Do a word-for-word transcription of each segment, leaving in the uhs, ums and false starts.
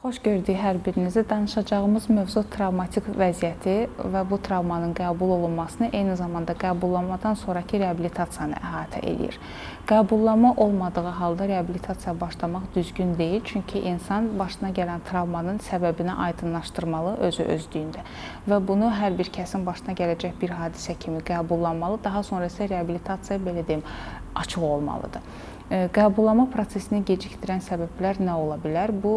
Xoş gördük hər birinizi. Danışacağımız mövzu travmatik vəziyyəti və bu travmanın qəbul olunmasını, eyni zamanda qəbullanmadan sonraki reabilitasiyanı əhatə edir. Qəbullanma olmadığı halda reabilitasiyaya başlamaq düzgün deyil, çünki insan başına gələn travmanın səbəbini aydınlaşdırmalı özü özlüyündə və bunu hər bir kəsin başına gələcək bir hadisə kimi qəbullanmalı, daha sonra isə reabilitasiyaya belə deyim, açıq olmalıdır. Qəbullanma prosesini gecikdirən səbəblər nə ola bilər? Bu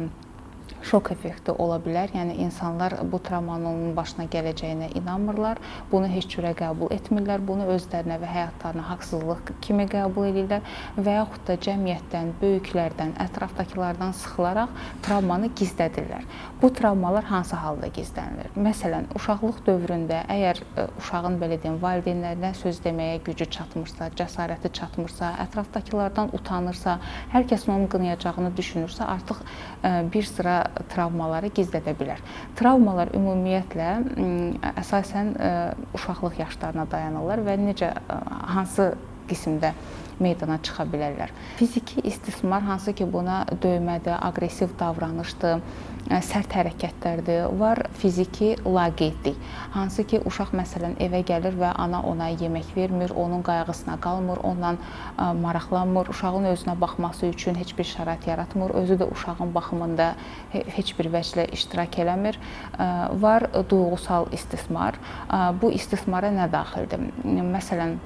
şok effekti ola bilər. Yəni insanlar bu travmanın onun başına gələcəyinə inanmırlar, bunu heç cürə qəbul etmirlər, bunu özlərinə və həyatlarına haqsızlıq kimi qəbul edirlər və yaxud da cəmiyyətdən, böyüklərdən, ətrafdakılardan sıxılaraq travmanı gizlədirlər. Bu travmalar hansı halda gizlənilir? Məsələn, uşaqlıq dövründə əgər uşağın belə deyim, valideynlərinə söz deməyə gücü çatmırsa, cəsarəti çatmırsa, ətrafdakılardan utanırsa, hər kəsin onu qınayacağını düşünürsə, artıq bir sıra travmaları gizlədə bilər. Travmalar ümumiyyətlə əsasən uşaqlıq yaşlarına dayanırlar və necə, hansı qismdə meydana çıxa bilərlər. Fiziki istismar, hansı ki buna döymədir, aqressiv davranışdır, sərt hərəkətlərdir, var fiziki laqeydlik, hansı ki uşaq məsələn evə gəlir və ana ona yemək vermir, onun qayğısına qalmır, onunla maraqlanmır, uşağın özünə baxması üçün heç bir şərait yaratmır, özü də uşağın baxımında heç bir vəclə iştirak eləmir. Var duyğusal istismar, bu istismara nə daxildir? Məsələn,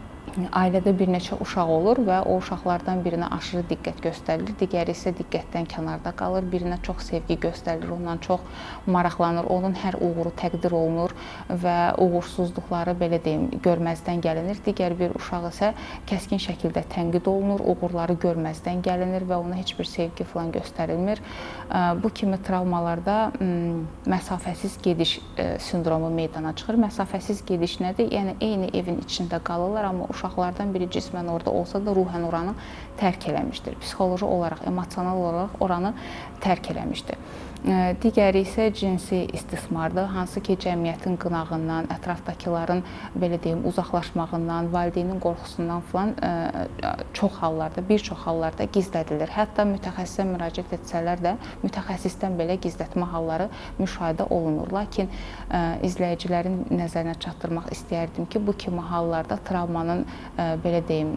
ailədə bir neçə uşaq olur və o uşaqlardan birinə aşırı diqqət göstərilir, digəri isə diqqətdən kənarda qalır, birinə çox sevgi göstərilir, ondan çox maraqlanır, onun hər uğuru təqdir olunur və uğursuzluqları belə deyim, görməzdən gəlinir. Digər bir uşaq isə kəskin şəkildə tənqid olunur, uğurları görməzdən gəlinir və ona heç bir sevgi falan göstərilmir. Bu kimi travmalarda məsafəsiz gediş sindromu meydana çıxır. Məsafəsiz gediş nədir? Yəni eyni evin içində qalırlar, amma uşaqlardan biri cismən orada olsa da ruhən oranı tərk eləmişdir. Psixoloji olaraq, emosional olaraq oranı tərk eləmişdir. Digəri isə cinsi istismardır, hansı ki cəmiyyətin qınağından, ətrafdakıların belə deyim, uzaqlaşmağından, valideynin qorxusundan falan çox hallarda, bir çox hallarda gizlədilir. Hətta mütəxəssisə müraciət etsələr də mütəxəssisdən belə gizlətmə halları müşahidə olunur. Lakin izləyicilərin nəzərinə çatdırmaq istəyərdim ki, bu kimi hallarda travmanın belə deyim,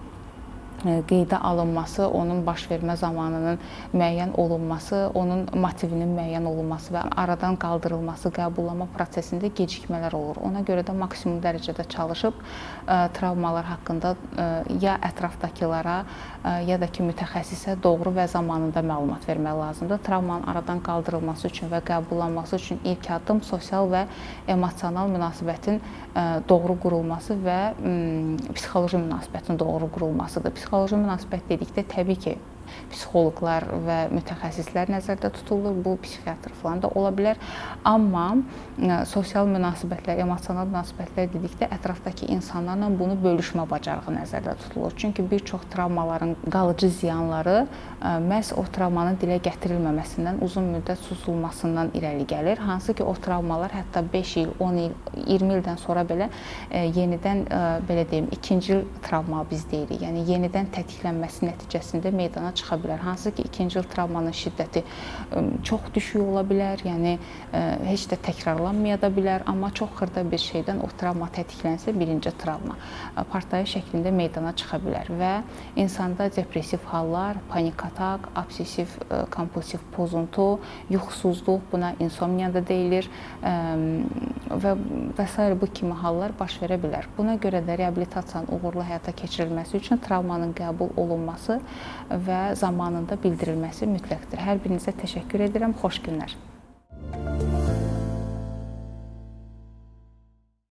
qeydə alınması, onun baş vermə zamanının müəyyən olunması, onun motivinin müəyyən olunması və aradan qaldırılması, qəbullanma prosesində gecikmələr olur. Ona görə də maksimum dərəcədə çalışıb travmalar haqqında ya ətrafdakılara, ya da ki mütəxəssisə doğru və zamanında məlumat vermək lazımdır. Travmanın aradan qaldırılması üçün və qəbullanması üçün ilk addım sosial və emosional münasibətin doğru qurulması və psixoloji münasibətin doğru qurulmasıdır. Psixoloji münasibət dedikdə təbii ki, psixoloqlar və mütəxəssislər nəzərdə tutulur, bu psixiatr falan da ola bilər. Amma sosial münasibətlər, emosional münasibətlər dedikdə ətrafdakı insanlarla bunu bölüşmə bacarığı nəzərdə tutulur. Çünki bir çox travmaların qalıcı ziyanları məhz o travmanın dilə gətirilməməsindən, uzun müddət susulmasından irəli gəlir. Hansı ki o travmalar hətta beş il, on il, iyirmi ildən sonra belə yenidən belə deyim, ikinci travma biz deyirik. Yəni yenidən tətiklənməsi nəticəsində meydana çıxa bilər. Hansı ki, ikinci il travmanın şiddəti çox düşük ola bilər, yəni heç də təkrarlanmaya da bilər, amma çox xırda bir şeydən o travma tətiklənsə, birinci travma partlayış şəklində meydana çıxa bilər və insanda depressiv hallar, panik atak, obsessiv kompulsiv pozuntu, yuxusuzluq, buna insomniya da deyilir və və s. bu kimi hallar baş verə bilər. Buna görə də reabilitasiyanın uğurlu həyata keçirilməsi üçün travmanın qəbul olunması və zamanında bildirilməsi mütləqdir. Hər birinizə təşəkkür edirəm. Xoş günlər.